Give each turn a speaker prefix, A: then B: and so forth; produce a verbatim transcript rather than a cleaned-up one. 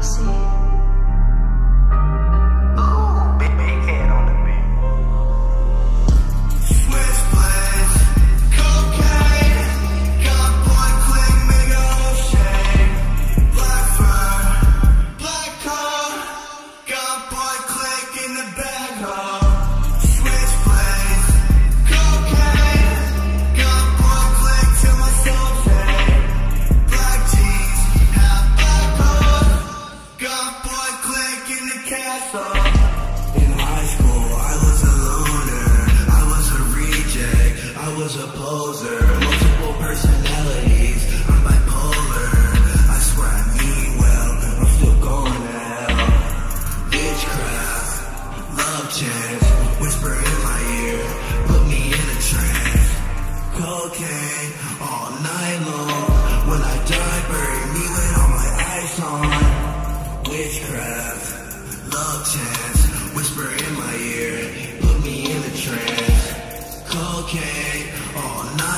A: Tracy.
B: Ooh, big big head on the beat. Witchblades, cocaine, got boy click, make a whole shake. Black fur, black coat, got boy click in the back hole. Witchblades, cocaine, got boy click till my soul fade. Black jeans, half black coat, got boy click in the castle. In high school, I was a loner, I was a reject, I was a poser. Multiple personalities, I'm bipolar. I swear I mean well, I'm still going to hell. Witchcraft, love chance, whisper in my ear, put me in a trance. Cocaine, all night long. When I die, bury me with all my eyes on. Witchcraft, love chance, whisper in my ear, put me in a trance. Cocaine, all night